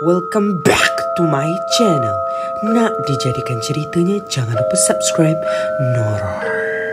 Welcome back to my channel. Nak dijadikan ceritanya, jangan lupa subscribe Nora.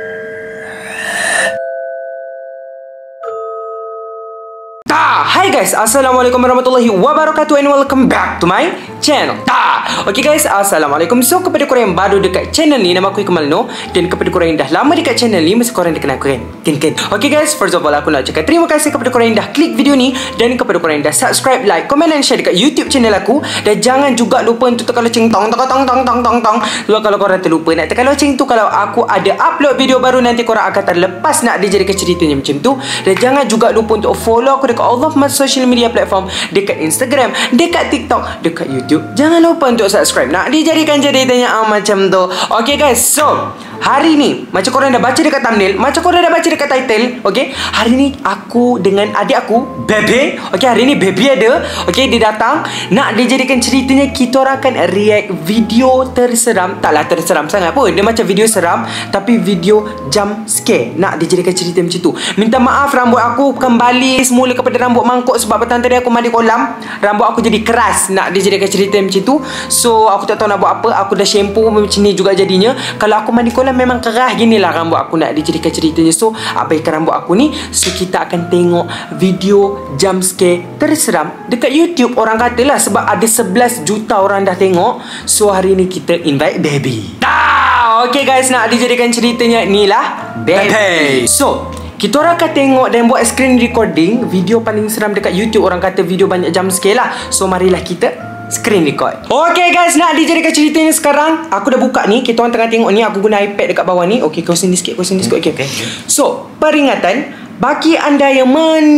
Hi guys, Assalamualaikum warahmatullahi wabarakatuh and welcome back to my channel. Okay guys, Assalamualaikum. So kepada korang yang baru dekat channel ni, nama aku Ikmal Noor. Dan kepada korang yang dah lama dekat channel ni, mesti korang dah kenal aku kan? Kan? Okay guys, first of all aku nak cakap terima kasih kepada korang yang dah klik video ni. Dan kepada korang yang dah subscribe, like, comment dan share dekat YouTube channel aku. Dan jangan juga lupa untuk tekan loceng tong. Kalau korang terlupa nak tekan loceng tu, kalau aku ada upload video baru, nanti korang akan terlepas nak dijadikan ceritanya macam tu. Dan jangan juga lupa untuk follow aku dekat all of my social media platform, dekat Instagram, dekat TikTok, dekat YouTube. Jangan lupa untuk subscribe nak dijadikan ceritanya macam tu. Okay guys, so hari ni macam korang dah baca dekat thumbnail, macam korang dah baca dekat title, okay, hari ni aku dengan adik aku Bebe, okay, hari ni Bebe ada, okay, dia datang nak dijadikan ceritanya. Kita orang akan react video terseram. Taklah terseram sangat pun, dia macam video seram tapi video jump scare. Nak dijadikan cerita macam tu. Minta maaf, rambut aku kembali semula kepada rambut mangkuk sebab petang tadi aku mandi kolam, rambut aku jadi keras. Nak dijadikan cerita macam tu. So aku tak tahu nak buat apa. Aku dah shampoo macam ni juga jadinya. Kalau aku mandi kolam memang keras ginilah rambut aku. Nak dijadikan ceritanya, so abaikan rambut aku ni. So kita akan tengok video jump scare terseram dekat YouTube. Orang katalah sebab ada 11 juta orang dah tengok. So hari ni kita invite Baby. Okay guys, nak dijadikan ceritanya ni lah Baby. So kita orang akan tengok dan buat screen recording video paling seram dekat YouTube. Orang kata video banyak jump scare lah. So marilah kita screen record. Okay guys, nak dijadikan ceritanya sekarang. Aku dah buka ni. Kita orang tengah tengok ni. Aku guna iPad dekat bawah ni. Okay, kau sini sikit. Okay. So, peringatan bagi anda yang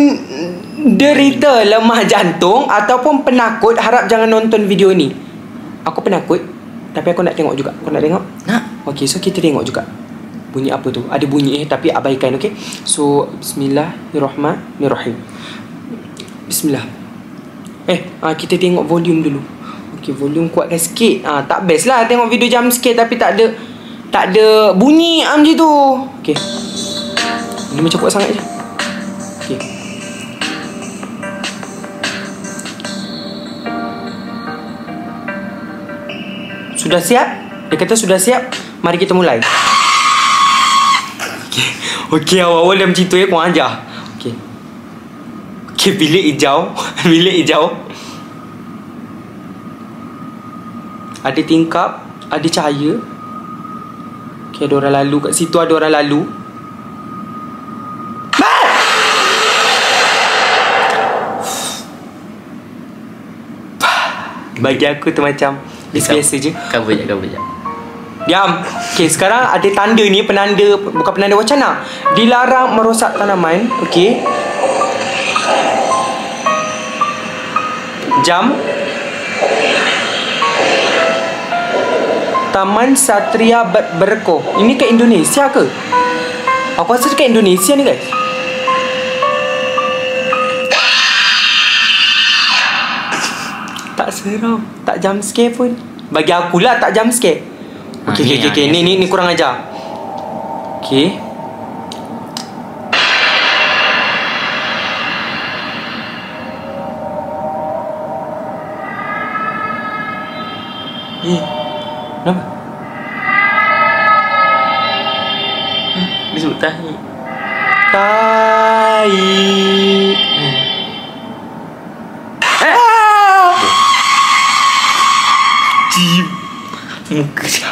menderita lemah jantung ataupun penakut, harap jangan nonton video ni. Aku penakut, tapi aku nak tengok juga. Kau nak tengok? Nak. Okay, so kita tengok juga. Bunyi apa tu? Ada bunyi tapi abaikan, okay? So, bismillahirrahmanirrahim. Bismillah. Kita tengok volume dulu. Okay, volume kuatkan sikit. Tak best lah tengok video jump scare tapi tak ada bunyi macam tu. Okay. Ini macam kuat sangat je. Okay. Sudah siap? Dia kata sudah siap. Mari kita mulai. Okay, awal-awal dah macam tu ya, korang ajar. Okay, bilik hijau. Bilik hijau. Ada tingkap, ada cahaya. Okay, ada orang lalu kat situ, ada orang lalu. Bagi aku tu macam biasa je. Cover je. Diam. Okay, sekarang ada tanda ni, penanda, bukan penanda wacana. Dilarang merosak tanaman. Okay. Jam. Taman Satria Berko. Ini kat Indonesia ke? Aku rasa dekat Indonesia ni guys. Tak seram, tak jump scare pun. Bagi akulah tak jump scare. Okay. Ni kurang ajar. Okay. Kenapa? Dia sebut tahi. Jim. Muka dia.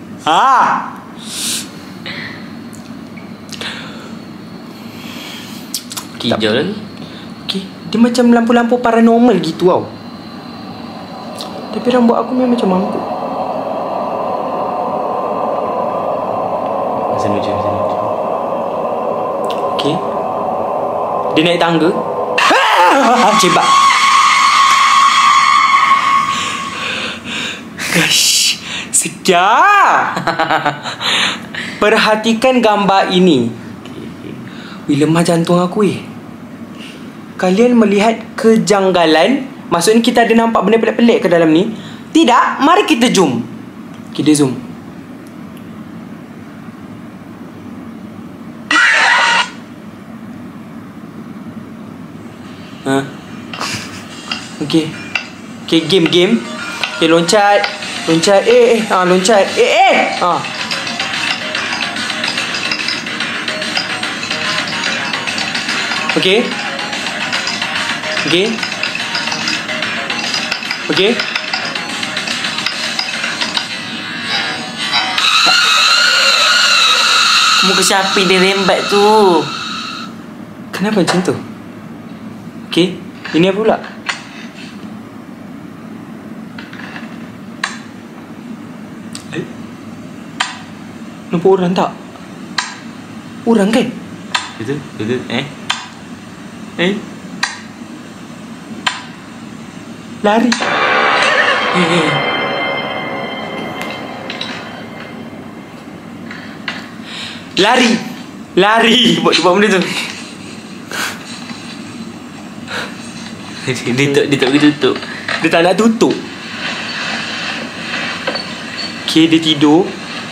Hijau lagi. Okay. Dia macam lampu-lampu paranormal gitu tau. Tapi rambut aku memang macam mangkuk. Masa lucu. Okay. Dia naik tangga. Cebak. Gosh, sekejap. Perhatikan gambar ini. Lemah jantung aku Kalian melihat kejanggalan? Maksudnya kita ada nampak benda pelik-pelik ke dalam ni? Tidak? Mari kita zoom. Kita zoom. Okay. Okay, game. Okay, loncat. Loncat. Loncat. Okay. Muka siapa dia rembat tu? Kenapa macam tu? Okay, ini apa pula? Nampak orang tak? Orang kan? Betul? Lari. Lari. Buat benda tu. Dia tak boleh tutup. Dia tak nak tutup. Okay, dia tidur.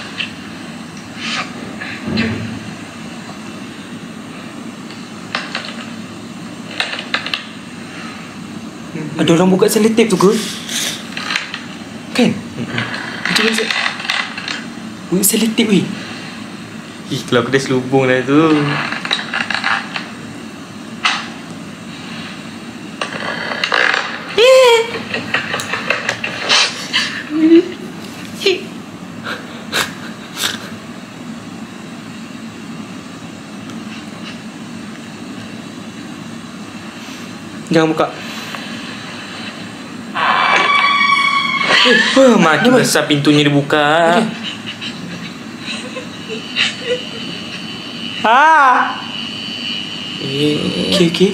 Ada orang buka selotip tu ke? Kan? Macam mana? Buka selotip weh. Kalau aku dah selubung dah tu. Jangan buka. Makin besar pintunya dia buka. Okay.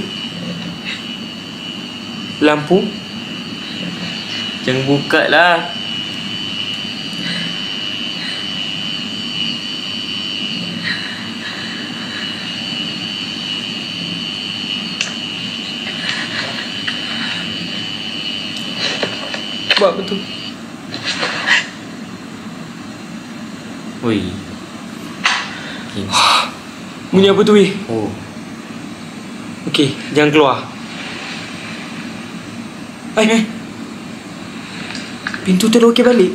Lampu. Jangan buka lah. Buat betul. Oi. Bunyi apa tu weh? Oh. Okey, jangan keluar. Pintu tu dah okey balik.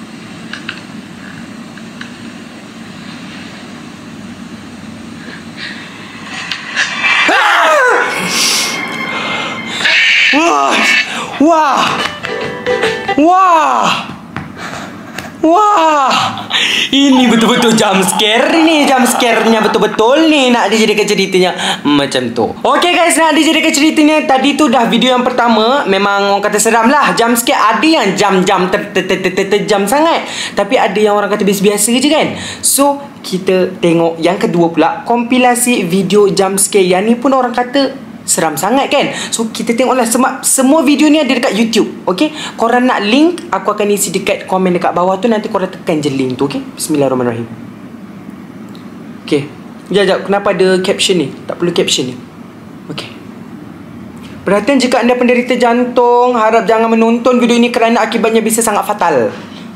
Wah. Ini betul-betul jump scare ni. Jump scare-nya betul-betul ni nak dijadikan ceritanya macam tu. Okay guys, nak dijadikan ceritanya. Tadi tu dah video yang pertama. Memang orang kata seram lah. Jump scare ada yang jam-jam terjam sangat. Tapi ada yang orang kata biasa-biasa je kan. So kita tengok yang kedua pula, kompilasi video jump scare. Yang ni pun orang kata seram sangat kan. So kita tengoklah semua video ni ada dekat YouTube. Okay, korang nak link, aku akan isi dekat komen dekat bawah tu. Nanti korang tekan je link tu. Okay, bismillahirrahmanirrahim. Okay, sekejap, kenapa ada caption ni? Tak perlu caption ni. Okay. Perhatian, jika anda penderita jantung, harap jangan menonton video ini kerana akibatnya bisa sangat fatal.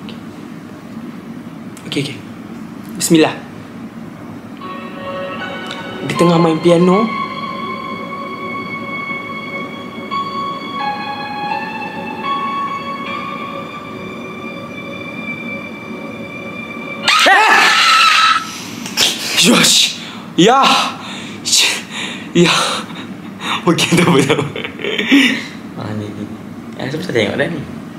Okay. Bismillah. Di tengah main piano, Josh. Ya. Okey, dah betul. Ni. Saya pasal tengok dah ni.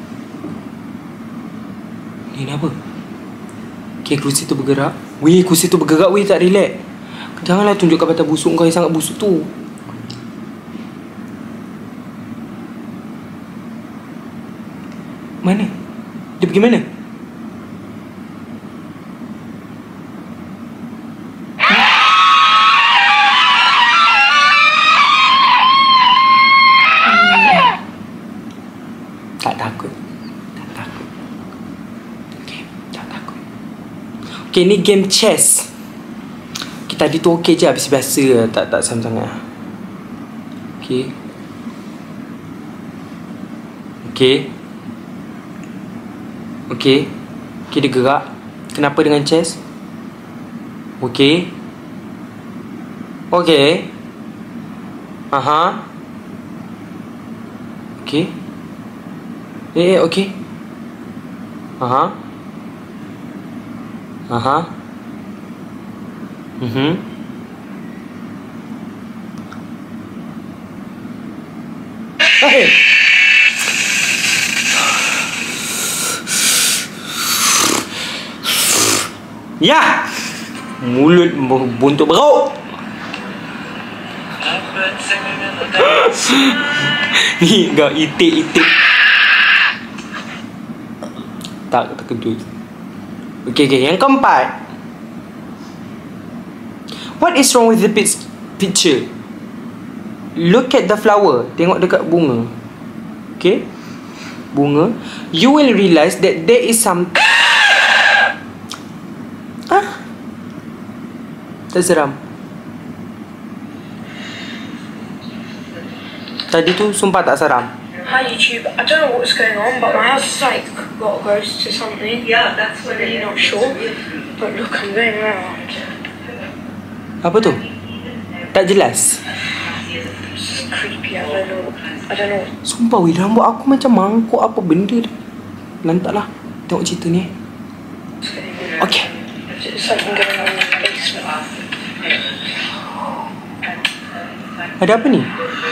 Ni apa? Okay, kursi tu bergerak. Weh, kursi tu bergerak weh, tak relax. Janganlah tunjukkan mata busuk kau yang sangat busuk tu. Mana? Dia pergi mana? Tak takut. Okay, ni game chess. Kita tadi tu okey je, biasa-biasa, tak sangat. Okay, dia gerak. Kenapa dengan chess? Okay. Aha. Okay. Okay. Aha. Aha. Eh. Ya. Mulut buntuk beruk. Ni enggak itik. Tak terkejut. Okay, yang keempat. What is wrong with the picture? Look at the flower. Tengok dekat bunga. Okay, bunga. You will realise that there is some. Tak seram. Tadi tu sumpah tak seram. Hi YouTube, I don't know what's going on, but my house is like got close to something. Yeah, that's what I'm really not sure. But look, I'm going around. Apa tu? Tak jelas. It's creepy. I don't know. Sumpah weh, rambut aku macam mangkuk apa benda. Lantaklah. Tengok cerita ni. Okay. There's something going on in the basement. Ada apa ni?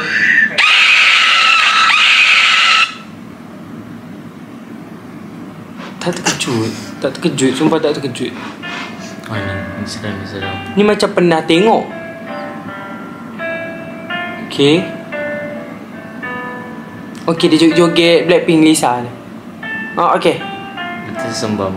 Tak terkejut. Sumpah tak terkejut. Oh ni seram. Ni macam pernah tengok. Okay. Okay, dia joget Blackpink Lisa ni. Oh, okay. Kita sembam.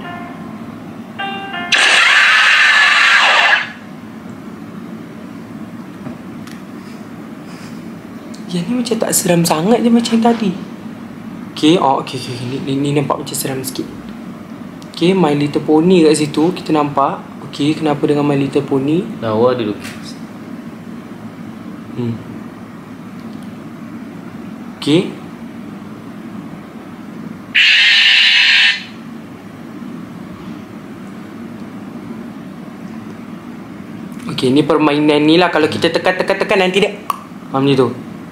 Yang ni macam tak seram sangat je macam tadi. Okay, okay. Ni nampak macam seram sikit. Okay, My Little Pony kat situ kita nampak. Okay, kenapa dengan My Little Pony? Lawa dulu. Okay. Okay, ni permainan ni lah. Kalau kita tekan nanti dia macam tu.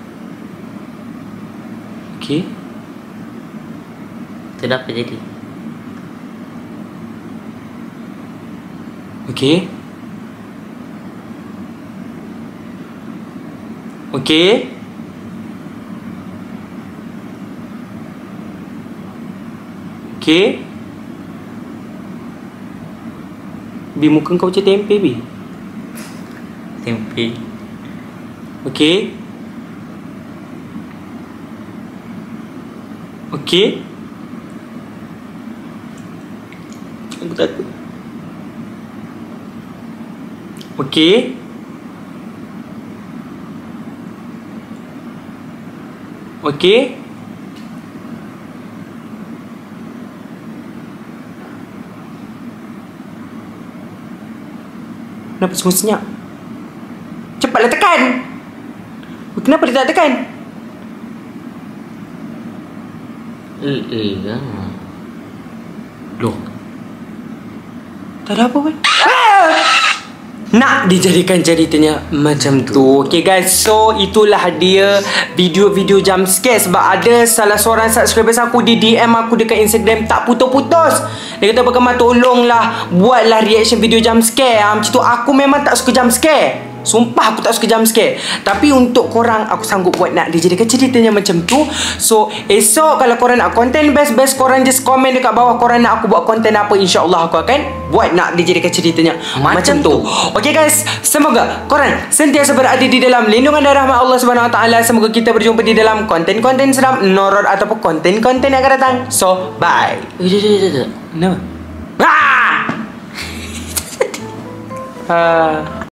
Okay. Tu dah apa jadi? Okay. Okay. Okay. Bi, muka kau macam tempe, Bi. Tempe. Okay. Okay. Aku takut. Okay. Okay. Kenapa semua senyap? Cepatlah tekan. Kenapa dia tak tekan? Loh. Tak ada apa pun. Nak dijadikan ceritanya macam tu. Okay guys, so itulah dia video-video jump scare. Sebab ada salah seorang subscribers aku di DM aku dekat Instagram tak putus-putus. Dia kata, Bergema tolonglah buatlah reaction video jump scare. Macam tu, aku memang tak suka jump scare. Sumpah aku tak suka jump scare. Tapi untuk korang aku sanggup buat nak dijadikan ceritanya macam tu. So esok kalau korang nak konten best-best, korang just komen dekat bawah korang nak aku buat konten apa. InsyaAllah aku akan buat nak dijadikan ceritanya macam tu. Okay guys, semoga korang sentiasa berada di dalam lindungan dan rahmat Allah Subhanahu Wa Taala. Semoga kita berjumpa di dalam konten-konten seram, noror ataupun konten-konten yang akan datang. So bye. Jom. Kenapa?